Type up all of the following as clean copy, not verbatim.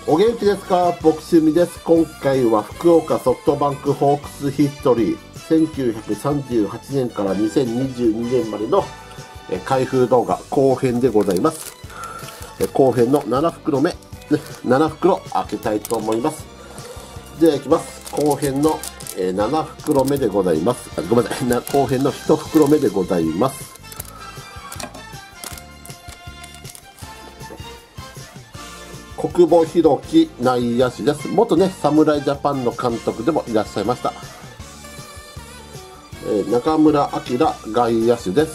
お元気ですか？僕趣味です。今回は福岡ソフトバンクホークスヒストリー1938年から2022年までの開封動画後編でございます。後編の7袋目、7袋開けたいと思います。では行きます。後編の7袋目でございます。ごめんなさい。後編の1袋目でございます。小久保裕紀内野手です。元ね、侍ジャパンの監督でもいらっしゃいました。中村晃外野手です。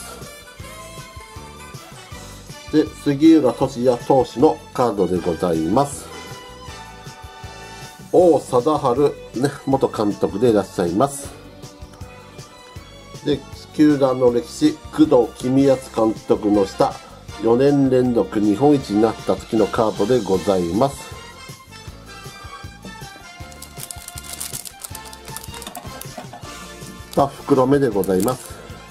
で、杉浦俊也投手のカードでございます。王貞治、ね、元監督でいらっしゃいます。で、球団の歴史、工藤公康監督の下、4年連続日本一になった時のカードでございます。2袋目でございます。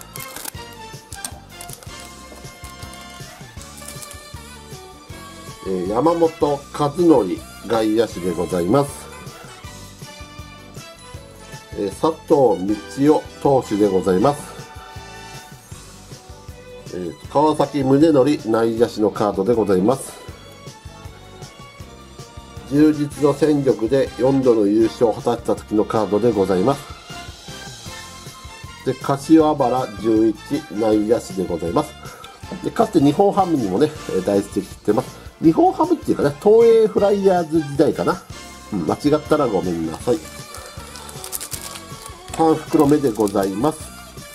山本和則外野手でございます。佐藤道夫投手でございます。川崎宗則内野手のカードでございます。充実の戦力で4度の優勝を果たした時のカードでございます。で、柏原純一内野手でございます。で、かつて日本ハムにもね、在籍してます。日本ハムっていうかね、東映フライヤーズ時代かな。間違ったらごめんなさい。3袋目でございます。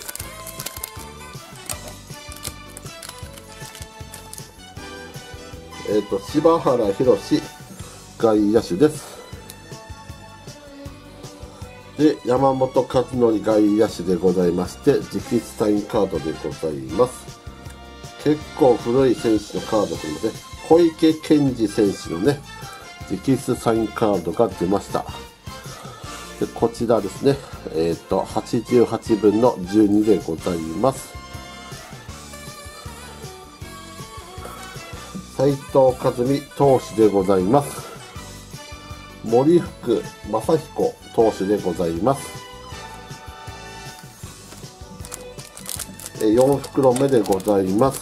柴原宏外野手です。で、山本和則外野手でございまして、直筆サインカードでございます。結構古い選手のカードというので、小池健二選手のね、直筆サインカードが出ました。で、こちらですね、88分の12でございます。斉藤和美投手でございます。森福正彦投手でございます。4袋目でございます。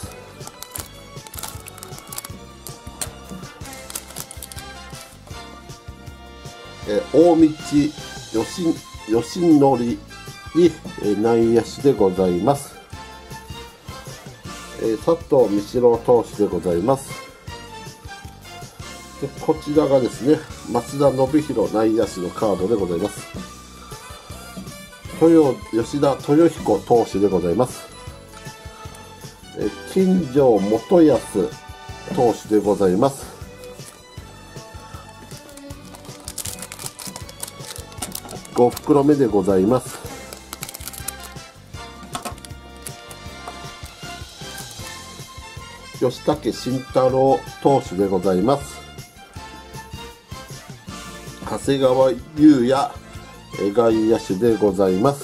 大道義則内野手でございます。佐藤美郎投手でございます。で、こちらがですね、松田宣浩内野手のカードでございます。吉田豊彦投手でございます。金城元康投手でございます。5袋目でございます。吉武慎太郎投手でございます。長谷川裕也外野手でございます。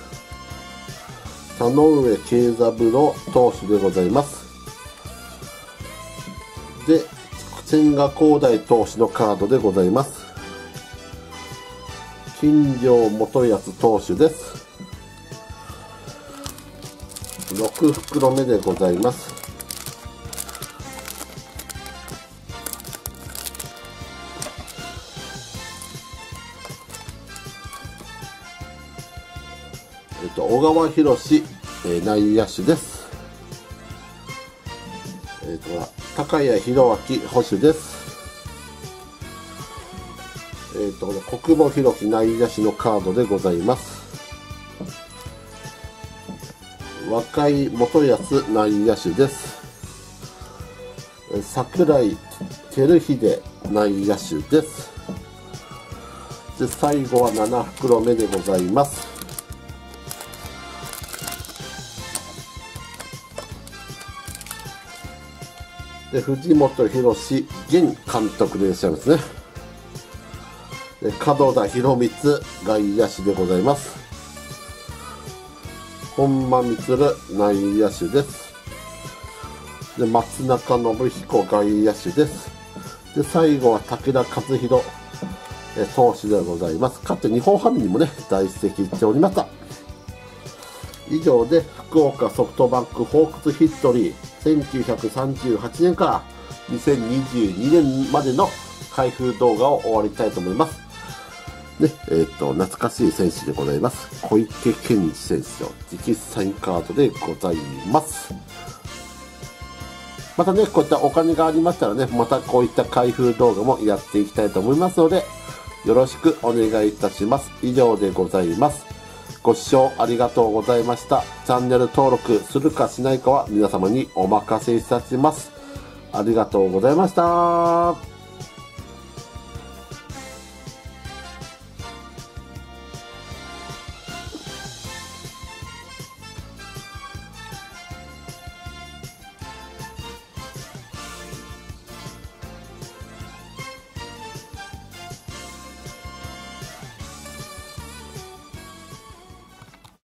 田上慶三郎投手でございます。で、千賀滉大投手のカードでございます。金城元康投手です。6袋目でございます。小川博内野手です。高谷宏明捕手です。小久保裕紀内野手のカードでございます。若井元康内野手です。櫻井照秀内野手です。で、最後は7袋目でございます。で、藤本博現監督でいらっしゃいますね。で、門田博光外野手でございます。本間充内野手です。で、松中信彦外野手です。 で、最後は武田勝弘投手でございます。かつて日本ハムにもね、在籍しておりました。以上で、福岡ソフトバンクホークスヒストリー、1938年から2022年までの開封動画を終わりたいと思います。ね、懐かしい選手でございます。小池健二選手の直筆サインカードでございます。またね、こういったお金がありましたらね、またこういった開封動画もやっていきたいと思いますので、よろしくお願いいたします。以上でございます。ご視聴ありがとうございました。チャンネル登録するかしないかは皆様にお任せいたします。ありがとうございました。